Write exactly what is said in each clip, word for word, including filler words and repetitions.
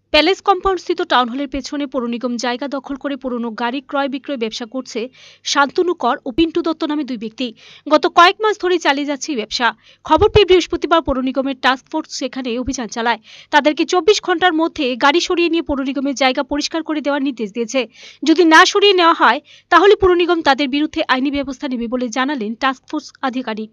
Palace কম্পাউন্ডস্থিত town হলের পেছনে পৌর নিগম জায়গা দখল করে পুরনো গাড়ি ক্রয় বিক্রয় ব্যবসা করছে শান্তনু কর ও পিন্টু দত্ত নামে দুই ব্যক্তি। গত কয়েক মাস ধরে চালিয়ে যাচ্ছে এই ব্যবসা। খবর পেয়ে বৃহস্পতিবার পৌর নিগমের টাস্ক ফোর্স সেখানে অভিযান চালায়। তাদেরকে চব্বিশ ঘন্টার মধ্যে গাড়ি সরিয়ে নিয়ে পৌর নিগমের জায়গা পরিষ্কার করে দেওয়ার নির্দেশ দিয়েছে। যদি না সরিয়ে নেওয়া হয় তাহলে পৌর নিগম তাদের বিরুদ্ধে আইনি ব্যবস্থা নেবে বলে জানালেন টাস্ক ফোর্স আধিকারিক।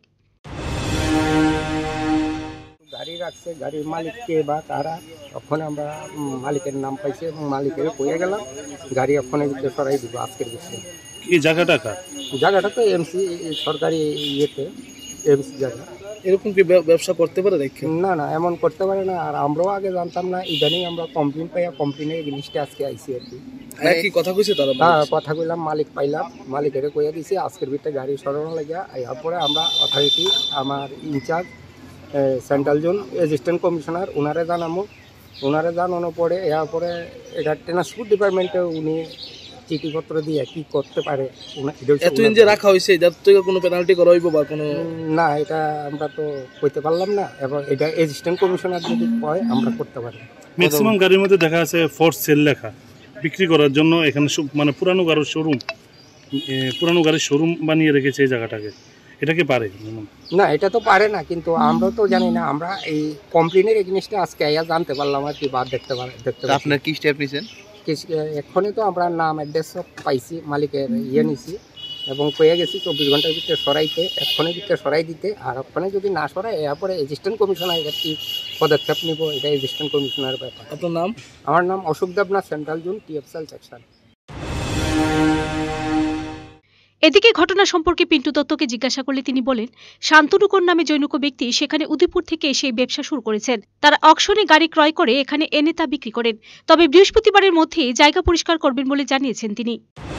গাড়ি রাখছে, গাড়ির মালিককে বা তারা ওখানে আমরা মালিকের নাম পাইছি এবং মালিকের কয়ে গেলাম গাড়ি ওখানে ভিতরে সরাই দিব আজকের ভিতরে। এই জায়গাটা কার? জায়গাটা তো এমসি সরকারি ইয়েতে এমসি জায়গা। এরকম কি ব্যবসা করতে পারে? দেখে না না এমন করতে পারে না। আর আমরাও আগে জানতাম না, ইদানিং আমরা কমপ্লেন পাইয়া কমপ্লেনের জিনিসটা আজকে আইসি আর কি। কি কথা কইছে তারা? হ্যাঁ কথা কইলাম, মালিক পাইলাম, মালিকের কইয়া দিছি আজকের ভিতরে গাড়ি সরানো লাগিয়া। এরপরে আমরা অথরিটি আমার incharge central zone assistant commissioner ওনারে জানাবো। ওনারে জানানোর পরে এরপরে এটা ট্রান্সপোর্ট ডিপার্টমেন্টে উনি চিঠিপত্র দিয়ে কি করতে পারে। এতদিন যে রাখা হয়েছে এটার থেকে কোনো পেনাল্টি করা হইব বা কোনো? না এটা আমরা তো কইতে পারলাম না, এবং এটা অ্যাসিস্ট্যান্ট কমিশনার যদি কয় আমরা করতে পারি। ম্যাক্সিমাম গাড়ির মধ্যে দেখা আছে ফর সেল লেখা, বিক্রি করার জন্য। এখানে মানে পুরানো গাড়ির শোরুম, পুরানো গাড়ির শোরুম বানিয়ে রেখেছে এই জায়গাটাকে। এটা কি পারে? না এটা তো পারে না, কিন্তু আমরা তো জানি না। আমরা এই কমপ্লেনের এই জিনিসটা আজকে আইয়া জানতে পারলাম আর কি, বাদ দেখতে পারে দেখতে। আপনার কি স্টেপ নিছেন? এক্ষুনি তো আমরা নাম অ্যাড্রেস সব পাইছি, মালিকের ইয়ে নিছি এবং পেয়ে গেছি চব্বিশ ঘন্টার ভিতরে সরাইতে, এক্ষুনি ভিতরে সরাই দিতে। আর ওখানে যদি না সরাই এরপরে অ্যাসিস্ট্যান্ট কমিশনার এর কি পদক্ষেপ নিব, এটা অ্যাসিস্ট্যান্ট কমিশনারের ব্যাপার। আপনার নাম? আমার নাম Ashok Debnath, central zone TFCL section. এদিকে ঘটনা সম্পর্কে পিন্টু দত্তকে জিজ্ঞাসা করলে তিনি বলেন, শান্তনু কর নামে জনৈক ব্যক্তি সেখানে উদয়পুর থেকে এসে ব্যবসা শুরু করেছেন। তারা অকশনে গাড়ি ক্রয় করে এখানে এনে তা বিক্রি করেন। তবে বৃহস্পতিবারের মধ্যে জায়গা পরিষ্কার করবেন বলে জানিয়েছেন তিনি।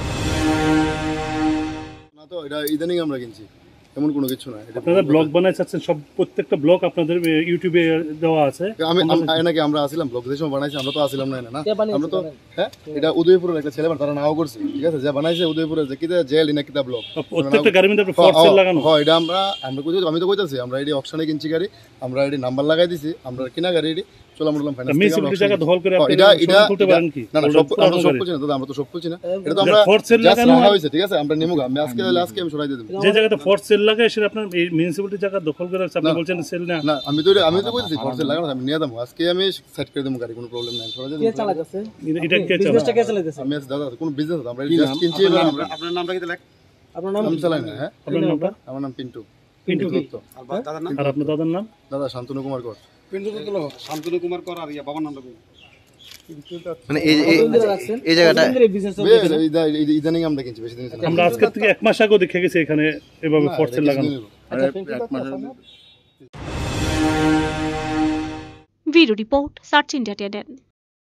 না তো এটা ইদানিং আমরা কিনছি, এমন কোনো কিছু না। আপনারা ব্লগ বানাইছেন, সব প্রত্যেকটা ব্লগ আপনাদের ইউটিউবে দেওয়া আছে। আমি নাকি আমরা আসলাম ব্লগ যে সময় বানাইছি, আমরা তো আসলাম না না আমরা তো। হ্যাঁ এটা উদয়পুরের একটা ছেলে তারা নাও করছে, ঠিক আছে, যা বানাইছে উদয়পুরের যে কিটা জেল না কিটা ব্লগ প্রত্যেকটা গাড়ির মধ্যে ফর সেল লাগানো হয়। এটা আমরা আমরা কই আমি তো কইতাছি আমরা এডি অকশনে কিনছি গাড়ি, আমরা এডি নাম্বার লাগাই দিছি, আমরা কিনা গাড়ি এডি চোলামন্ডলম ফাইন্যান্স মিউনিসিপালিটি জায়গা দখল করে আপনি এটা এটা খুলতে পারেন কি? না না সব আমরা সব কিছু না দাদা, আমরা তো সব কিছু না। এটা তো আমরা ফর সেল লাগানো হয়েছে, ঠিক আছে, আমরা নেমুগা। আমি আজকে আজকে আমি সরাই দিয়ে দেব। যে জায়গাতে ফর সেল লাগায় সেটা আপনার এই মিউনিসিপালিটি জায়গা দখল করে আপনি বলছেন সেল না। না আমি তো আমি তো কইতেছি ফর সেল লাগানো, আমি নিয়ে দেব আজকে, আমি সেট করে দেব গাড়ি, কোনো প্রবলেম নাই। সরাই দিয়ে দেব। কে চালাচ্ছে এটা কে চালাচ্ছে? বিজনেসটা কে চালাচ্ছে? আমি দাদা কোনো বিজনেস না, আমরা জাস্ট কিনছি। আমরা আপনার নামটা কি লেখ? আপনার নাম? আমি চালাই না। হ্যাঁ আপনার নামটা? আমার নাম পিন্টু পিন্টু দত্ত। আর দাদার নাম? আর আপনার দাদার নাম? দাদা শান্তনু কুমার কর। পিন্টু দত্ত লোক শান্তনু কুমার কর। আর ইয়া বাবার নামটা বলুন। মানে এই এই জায়গাটা ইদানিং আমরা কিনছি, বেশি দিন আমরা আজকে থেকে এক মাস আগে দেখে গেছি এখানে এভাবে ফর সেল লাগানো। Bureau report, search India today.